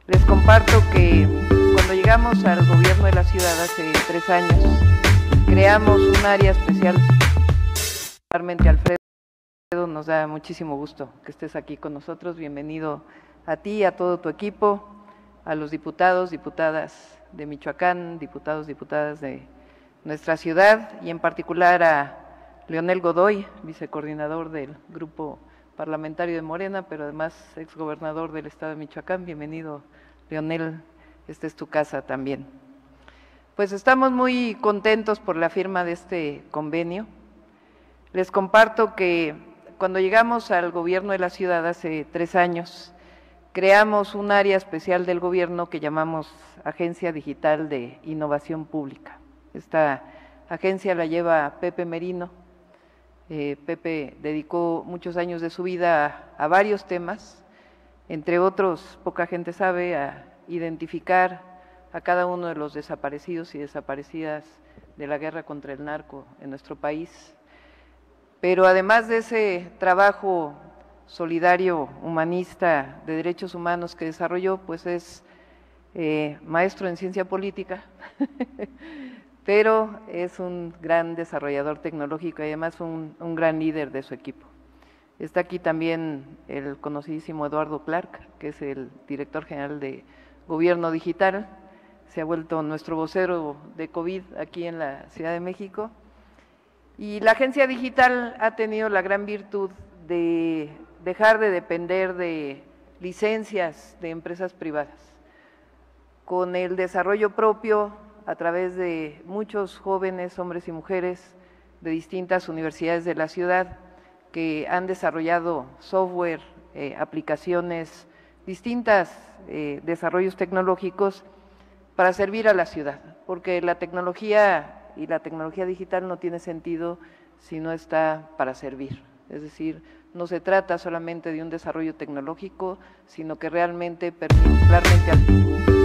Les comparto que cuando llegamos al gobierno de la ciudad hace 3 años, creamos un área especial. Particularmente Alfredo, nos da muchísimo gusto que estés aquí con nosotros. Bienvenido a ti, a todo tu equipo, a los diputados, diputadas de Michoacán, diputados, diputadas de nuestra ciudad y en particular a Leonel Godoy, vicecoordinador del grupo parlamentario de Morena, pero además exgobernador del estado de Michoacán. Bienvenido, Leonel, esta es tu casa también. Pues estamos muy contentos por la firma de este convenio. Les comparto que cuando llegamos al gobierno de la ciudad hace 3 años, creamos un área especial del gobierno que llamamos Agencia Digital de Innovación Pública. Esta agencia la lleva Pepe Merino. Pepe dedicó muchos años de su vida a varios temas, entre otros, poca gente sabe, a identificar a cada uno de los desaparecidos y desaparecidas de la guerra contra el narco en nuestro país. Pero además de ese trabajo solidario, humanista, de derechos humanos que desarrolló, pues es maestro en ciencia política, pero es un gran desarrollador tecnológico y además un gran líder de su equipo. Está aquí también el conocidísimo Eduardo Clark, que es el director general de Gobierno Digital, se ha vuelto nuestro vocero de COVID aquí en la Ciudad de México. Y la agencia digital ha tenido la gran virtud de dejar de depender de licencias de empresas privadas. Con el desarrollo propio, a través de muchos jóvenes, hombres y mujeres de distintas universidades de la ciudad que han desarrollado software, aplicaciones, distintos desarrollos tecnológicos para servir a la ciudad, porque la tecnología y la tecnología digital no tiene sentido si no está para servir. Es decir, no se trata solamente de un desarrollo tecnológico, sino que realmente permite